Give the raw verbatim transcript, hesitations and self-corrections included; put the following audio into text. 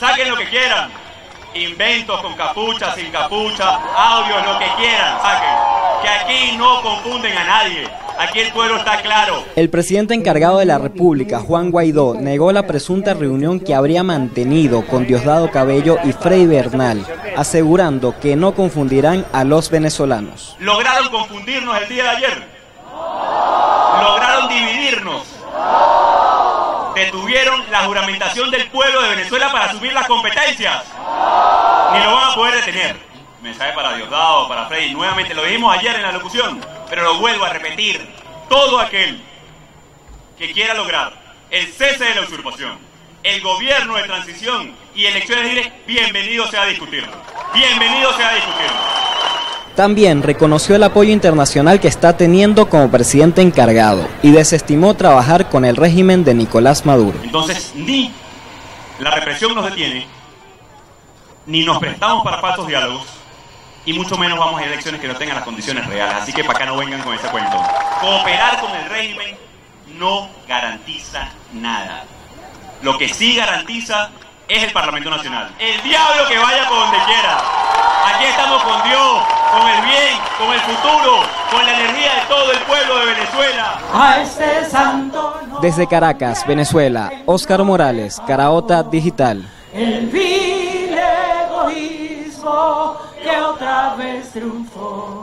Saquen lo que quieran. Inventos con capucha, sin capucha, audios, lo que quieran, saquen. Que aquí no confunden a nadie. Aquí el pueblo está claro. El presidente encargado de la República, Juan Guaidó, negó la presunta reunión que habría mantenido con Diosdado Cabello y Freddy Bernal, asegurando que no confundirán a los venezolanos. Lograron confundirnos el día de ayer. Lograron dividirnos. Detuvieron la juramentación del pueblo de Venezuela para asumir las competencias. Ni lo van a poder detener. Mensaje para Diosdado, para Freddy. Nuevamente lo dijimos ayer en la locución, pero lo vuelvo a repetir. Todo aquel que quiera lograr el cese de la usurpación, el gobierno de transición y elecciones libres, bienvenido sea a discutirlo. Bienvenido sea a discutirlo. También reconoció el apoyo internacional que está teniendo como presidente encargado y desestimó trabajar con el régimen de Nicolás Maduro. Entonces, ni la represión nos detiene, ni nos prestamos para falsos diálogos, y mucho menos vamos a elecciones que no tengan las condiciones reales. Así que para acá no vengan con ese cuento. Cooperar con el régimen no garantiza nada. Lo que sí garantiza es el Parlamento Nacional. El diablo que vaya por donde quiera. Aquí estamos con Dios, con el bien, con el futuro, con la energía de todo el pueblo de Venezuela. A este santo no. Desde Caracas, Venezuela, Óscar Morales, Caraota Digital. El vil egoísmo que otra vez triunfó.